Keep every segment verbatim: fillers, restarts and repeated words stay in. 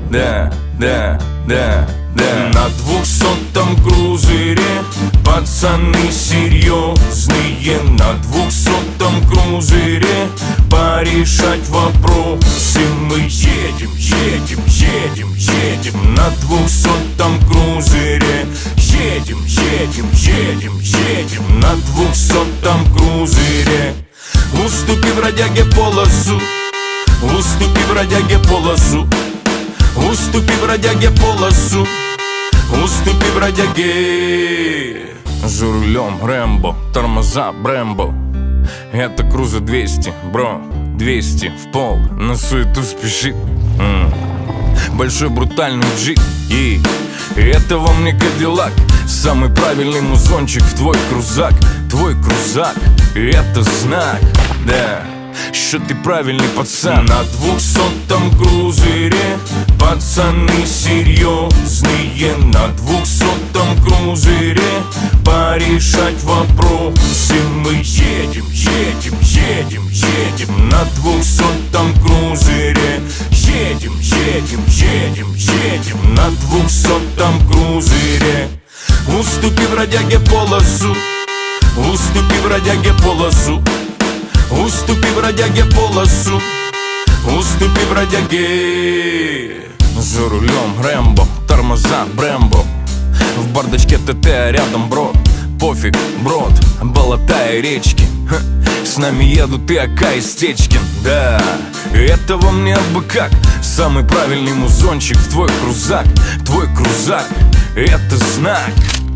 да, да, да, да. На двухсотом крузере пацаны серьезные. На двухсотом крузере порешать вопросы мы едем, едем, едем, едем. На двухсотом крузере едем, едем, едем, едем. На двухсотом крузере. Уступи бродяге полосу, уступи бродяге полосу, уступи бродяге полосу, уступи бродяге. За рулем Рэмбо, тормоза Брэмбо. Это круза двести, бро, двести в пол, на суету спешит. М. Большой брутальный джип, и это во мне Кадиллак. Самый правильный музончик в твой крузак. Твой крузак, это знак, да, что ты правильный пацан. На двухсотом крузере пацаны серьезные. На двухсотом крузере порешать вопросы мы едем, едем, едем, едем. На двухсотом крузере едем, едем, едем, едем. На двухсотом крузере. Уступи бродяге полосу, уступи бродяге полосу, уступи бродяге полосу, уступи бродяге. За рулем Рэмбо, тормоза Брэмбо. В бардачке ТТ, а рядом брод. Пофиг, брод, болота и речки. Ха. С нами едут и Ака и Стечкин. Да, это во мне бы как. Самый правильный музончик в твой крузак. Твой крузак, это знак.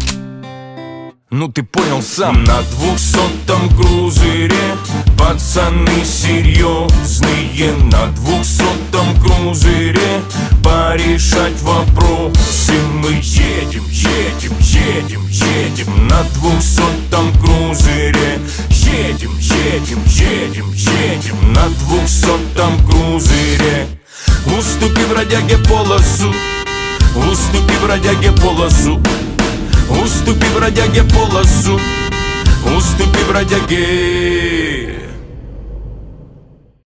Ну ты понял сам. На двухсотом крузере пацаны серьезные. На двухсотом крузере порешать вопросы мы едем, едем, едем, едем. На двухсотом крузере едем, едем, едем, едем. На двухсотом крузере. Уступи бродяге полосу, уступи бродяге полосу, уступи бродяге полосу, уступи бродяге.